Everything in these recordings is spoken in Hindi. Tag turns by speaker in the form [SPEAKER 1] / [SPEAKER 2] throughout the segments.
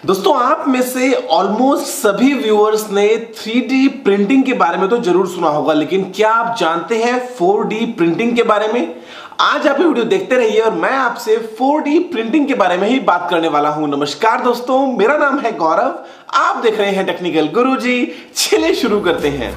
[SPEAKER 1] दोस्तों आप में से ऑलमोस्ट सभी व्यूअर्स ने 3D प्रिंटिंग के बारे में तो जरूर सुना होगा, लेकिन क्या आप जानते हैं 4D प्रिंटिंग के बारे में? आज आप ये वीडियो देखते रहिए और मैं आपसे 4D प्रिंटिंग के बारे में ही बात करने वाला हूं। नमस्कार दोस्तों, मेरा नाम है गौरव, आप देख रहे हैं टेक्निकल गुरुजी। चलिए शुरू करते हैं।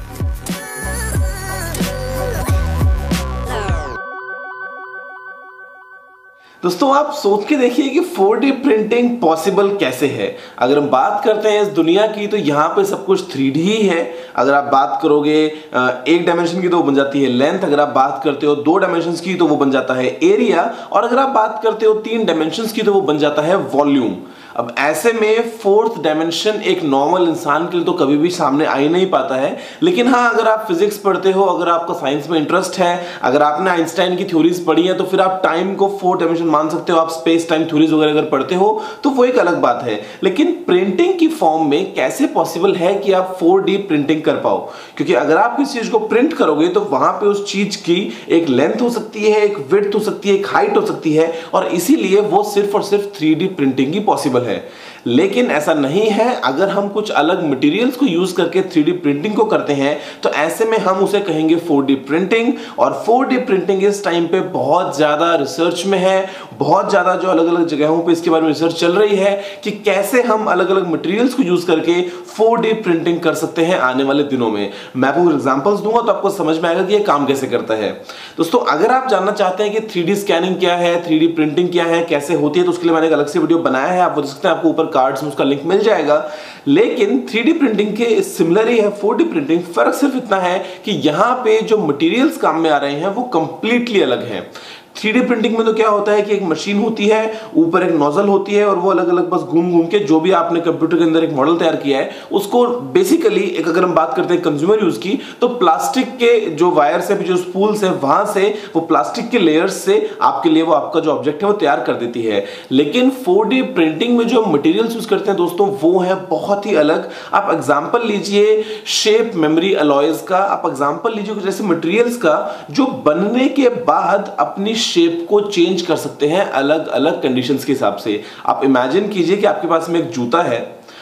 [SPEAKER 1] दोस्तों आप सोच के देखिए कि 4D प्रिंटिंग पॉसिबल कैसे है। अगर हम बात करते हैं इस दुनिया की तो यहाँ पे सब कुछ 3D ही है। अगर आप बात करोगे एक डायमेंशन की तो वो बन जाती है लेंथ, अगर आप बात करते हो 2 डायमेंशंस की तो वो बन जाता है एरिया, और अगर आप बात करते हो 3 डायमेंशंस की तो वो बन जाता है वॉल्यूम। अब ऐसे में 4th डायमेंशन एक नॉर्मल इंसान के लिए तो कभी भी सामने आ ही नहीं पाता है। लेकिन हाँ, अगर आप फिजिक्स पढ़ते हो, अगर आपका साइंस में इंटरेस्ट है, अगर आपने आइंस्टाइन की थ्योरीज पढ़ी है तो फिर आप टाइम को 4 डायमेंशन मान सकते हो। आप स्पेस टाइम थ्योरीज वगैरह अगर पढ़ते हो तो वो एक अलग बात है। लेकिन प्रिंटिंग की फॉर्म में कैसे पॉसिबल है कि आप 4D प्रिंटिंग कर पाओ? क्योंकि अगर आप किसी चीज को प्रिंट करोगे तो वहां पे उस चीज की एक लेंथ हो सकती है, एक विड्थ हो सकती है, एक हाइट हो सकती है, और इसीलिए वो सिर्फ और सिर्फ 3D प्रिंटिंग ही पॉसिबल है। लेकिन ऐसा नहीं है। अगर हम कुछ अलग मटेरियल्स को यूज करके 3D प्रिंटिंग को करते हैं तो ऐसे में हम उसे कहेंगे 4D प्रिंटिंग। और 4D प्रिंटिंग इस टाइम पे बहुत ज्यादा रिसर्च में है, बहुत ज्यादा जो अलग अलग जगहों पे इसके बारे में रिसर्च चल रही है कि कैसे हम अलग अलग मटेरियल्स को यूज करके 4D प्रिंटिंग कर सकते हैं आने वाले दिनों में। मैं आपको एग्जांपल्स दूंगा तो आपको समझ में आएगा कि ये काम कैसे करता है। दोस्तों अगर आप जानना चाहते हैं कि 3D स्कैनिंग क्या है, 3D प्रिंटिंग क्या है, कैसे होती है, तो उसके लिए मैंने एक अलग से वीडियो बनाया है, आप देख सकते हैं, आपको ऊपर कार्ड्स में उसका लिंक मिल जाएगा। लेकिन 3D प्रिंटिंग के सिमिलर ही है 4D प्रिंटिंग। फर्क सिर्फ इतना है कि यहां पे जो मटेरियल्स काम में आ रहे हैं वो कंप्लीटली अलग हैं। 3D प्रिंटिंग में तो क्या होता है कि एक मशीन होती है, ऊपर एक नोजल होती है और वो अलग अलग बस घूम घूम के जो भी आपने कंप्यूटर के अंदर एक मॉडल तैयार किया है उसको बेसिकली एक, अगर हम बात करते हैं कंज्यूमर यूज की, तो प्लास्टिक के जो वायर्स है, जो स्पूल्स है, वहां से वो प्लास्टिक के लेयर्स से आपके लिए वो आपका जो ऑब्जेक्ट है वो तैयार कर देती है। लेकिन 4D प्रिंटिंग में जो मटेरियल्स यूज करते हैं दोस्तों वो है बहुत ही अलग। आप एग्जांपल लीजिए शेप मेमोरी अलॉयज का, आप एग्जांपल लीजिए कुछ ऐसे मटेरियल्स का जो बनने के बाद अपनी शेप को चेंज कर सकते हैं अलग अलग कंडीशंस के हिसाब से। आप इमेजिन कीजिए कि आपके पास में एक जूता है,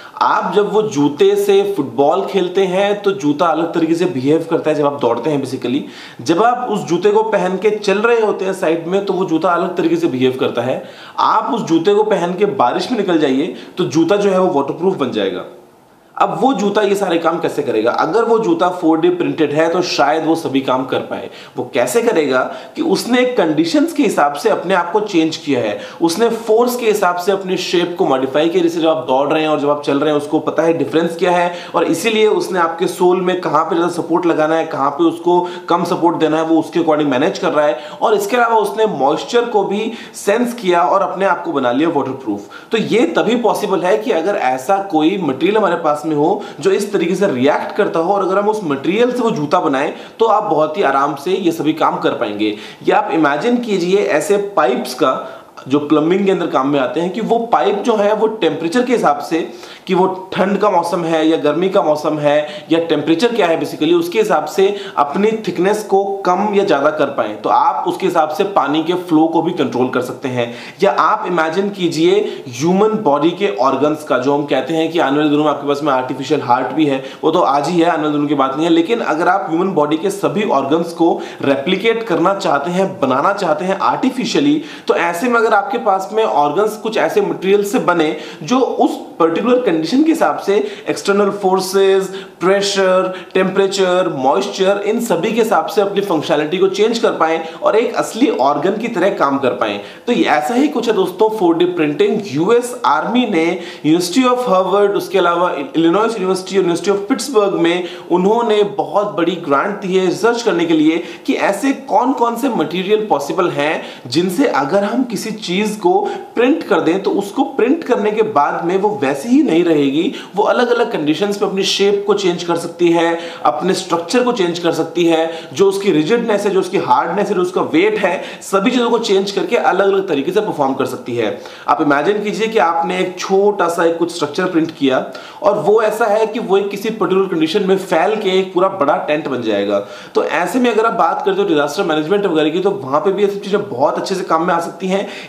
[SPEAKER 1] आप जब वो जूते से फुटबॉल खेलते हैं तो जूता अलग तरीके से बिहेव करता है जब आप दौड़ते हैं। बेसिकली जब आप उस जूते को पहन के चल रहे होते हैं साइड में तो वो जूता अलग तरीके से बिहेव करता है। आप उस जूते को पहन के बारिश में निकल जाइए तो जूता जो है वो वाटरप्रूफ बन जाएगा। अब वो जूता ये सारे काम कैसे करेगा? अगर वो जूता 4D प्रिंटेड है तो शायद वो सभी काम कर पाए। वो कैसे करेगा कि उसने कंडीशंस के हिसाब से अपने आप को चेंज किया है, उसने फोर्स के हिसाब से अपने शेप को मॉडिफाई किया। जैसे जब आप दौड़ रहे हैं और जब आप चल रहे हैं उसको पता है डिफरेंस क्या है, और इसीलिए उसने आपके सोल में कहां पे ज्यादा सपोर्ट लगाना है, कहां पे उसको कम सपोर्ट देना है, वो उसके अकॉर्डिंग मैनेज कर रहा है। और इसके अलावा उसने मॉइस्चर को भी सेंस किया और अपने आप को बना लिया वाटरप्रूफ। तो ये तभी पॉसिबल है कि अगर ऐसा कोई मटेरियल हमारे पास में हो जो इस तरीके से रिएक्ट करता हो, और अगर हम उस मटेरियल से वो जूता बनाएं तो आप बहुत ही आराम से ये सभी काम कर पाएंगे। या आप इमेजिन कीजिए ऐसे पाइप्स का जो प्लम्बिंग के अंदर काम में आते हैं कि वो पाइप जो है वो टेम्परेचर के हिसाब से, कि वो ठंड का मौसम है या गर्मी का मौसम है या टेम्परेचर क्या है बेसिकली, उसके हिसाब से अपनी थिकनेस को कम या ज्यादा कर पाए तो आप उसके हिसाब से पानी के फ्लो को भी कंट्रोल कर सकते हैं। या आप इमेजिन कीजिए ह्यूमन बॉडी के ऑर्गन्स का, जो हम कहते हैं कि आने वाले दिनों में आपके पास में आर्टिफिशियल हार्ट भी है, वो तो आज ही है, आने वाले दिनों की बात नहीं है। लेकिन अगर आप ह्यूमन बॉडी के सभी ऑर्गन्स को रेप्लिकेट करना चाहते हैं, बनाना चाहते हैं आर्टिफिशियली, तो ऐसे में अगर आपके पास में ऑर्गन्स कुछ ऐसे मटेरियल से बने जो उस पर्टिकुलर कंडीशन के हिसाब से external forces, pressure, temperature, moisture, इन सभी के हिसाब से अपनी फंक्शनैलिटी को चेंज कर पाएं और एक असली ऑर्गन की तरह काम कर पाएं, तो ऐसा ही कुछ है दोस्तों 4D प्रिंटिंग। यूएस आर्मी ने यूनिवर्सिटी ऑफ हार्वर्ड, उसके अलावा Illinois university, university of Pittsburgh में उन्होंने बहुत बड़ी ग्रांट दी है रिसर्च करने के लिए कि ऐसे कौन कौन से मटेरियल पॉसिबल हैं जिनसे अगर हम किसी चीज को प्रिंट कर दें तो उसको प्रिंट करने के बाद में वो वैसे ही नहीं रहेगी, वो अलग अलग कंडीशंस पे अपनी शेप को चेंज कर सकती है, अपने स्ट्रक्चर को चेंज कर सकती है, जो उसकी रिजिडनेस है, जो उसकी हार्डनेस है, जो उसका वेट है, सभी चीजों को चेंज करके अलग अलग तरीके से परफॉर्म कर सकती है। आप इमेजिन कीजिए कि आपने एक छोटा सा एक कुछ स्ट्रक्चर प्रिंट किया और वो ऐसा है कि वो एक किसी पर्टिकुलर कंडीशन में फैल के एक पूरा बड़ा टेंट बन जाएगा। तो ऐसे में अगर आप बात करते हो डिजास्टर मैनेजमेंट वगैरह की, तो वहां पे भी ये सब चीजें बहुत अच्छे से काम में आ सकती हैं।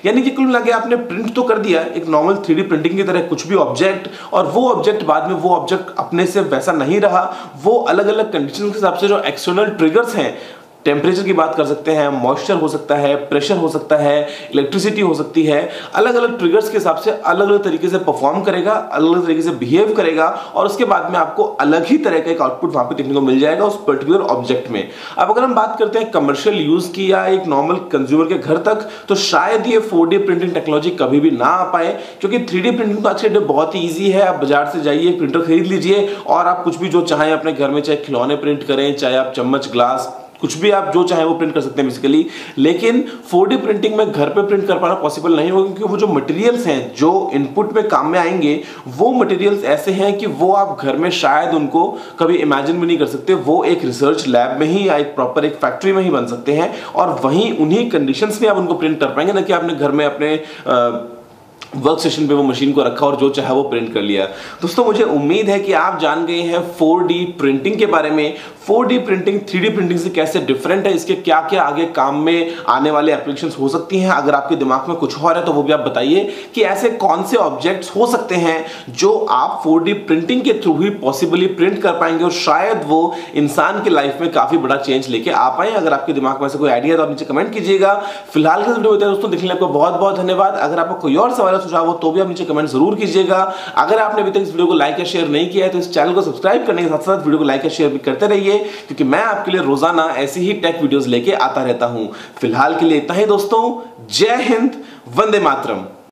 [SPEAKER 1] यानी कि कुल मिला के आपने प्रिंट तो कर दिया एक नॉर्मल 3D प्रिंटिंग की तरह कुछ भी ऑब्जेक्ट, और वो ऑब्जेक्ट बाद में वो ऑब्जेक्ट अपने से वैसा नहीं रहा, वो अलग अलग कंडीशन के हिसाब से जो एक्सटर्नल ट्रिगर्स हैं, टेम्परेचर की बात कर सकते हैं, मॉइस्चर हो सकता है, प्रेशर हो सकता है, इलेक्ट्रिसिटी हो सकती है, अलग अलग ट्रिगर्स के हिसाब से अलग अलग तरीके से परफॉर्म करेगा, अलग अलग तरीके से बिहेव करेगा, और उसके बाद में आपको अलग ही तरह का एक आउटपुट वहां पे देखने को मिल जाएगा उस पर्टिकुलर ऑब्जेक्ट में। अब अगर हम बात करते हैं कमर्शियल यूज की या एक नॉर्मल कंज्यूमर के घर तक, तो शायद ये 4D प्रिंटिंग टेक्नोलॉजी कभी भी ना आ पाए, क्योंकि 3D प्रिंटिंग तो आज के डेट बहुत ही ईजी है। आप बाजार से जाइए, प्रिंटर खरीद लीजिए और आप कुछ भी जो चाहें अपने घर में, चाहे खिलौने प्रिंट करें, चाहे आप चम्मच, ग्लास, कुछ भी आप जो चाहे वो प्रिंट कर सकते हैं बेसिकली। लेकिन 4D प्रिंटिंग में घर पे प्रिंट कर पाना पॉसिबल नहीं होगा, क्योंकि वो जो मटेरियल्स हैं जो इनपुट में काम में आएंगे, वो मटेरियल्स ऐसे हैं कि वो आप घर में शायद उनको कभी इमेजिन भी नहीं कर सकते। वो एक रिसर्च लैब में ही या एक प्रॉपर एक फैक्ट्री में ही बन सकते हैं, और वहीं उन्हीं कंडीशंस में आप उनको प्रिंट कर पाएंगे, ना कि आपने घर में अपने वर्क स्टेशन पे वो मशीन को रखा और जो चाहे वो प्रिंट कर लिया। दोस्तों मुझे उम्मीद है कि आप जान गए हैं 4D प्रिंटिंग के बारे में। 4D प्रिंटिंग 3D प्रिंटिंग से कैसे डिफरेंट है, इसके क्या क्या आगे काम में आने वाले एप्लीकेशंस हो सकती हैं। अगर आपके दिमाग में कुछ और है तो वो भी आप बताइए कि ऐसे कौन से ऑब्जेक्ट्स हो सकते हैं जो आप 4D प्रिंटिंग के थ्रू ही पॉसिबली प्रिंट कर पाएंगे, और शायद वो इंसान की लाइफ में काफी बड़ा चेंज लेके आ पाए। अगर आपके दिमाग में ऐसा कोई आइडिया है तो आप नीचे कमेंट कीजिएगा। फिलहाल के वीडियो होता है दोस्तों, देखने के लिए आपको बहुत बहुत धन्यवाद। अगर आपको कोई और सवाल सुझाव हो तो भी आप नीचे कमेंट जरूर कीजिएगा। अगर आपने अभी तक इस वीडियो को लाइक या शेयर नहीं किया है तो इस चैनल को सब्सक्राइब करने के साथ साथ वीडियो को लाइक या शेयर भी करते रहिए, क्योंकि मैं आपके लिए रोजाना ऐसी ही टेक वीडियोस लेके आता रहता हूं। फिलहाल के लिए इतना ही दोस्तों, जय हिंद, वंदे मातरम।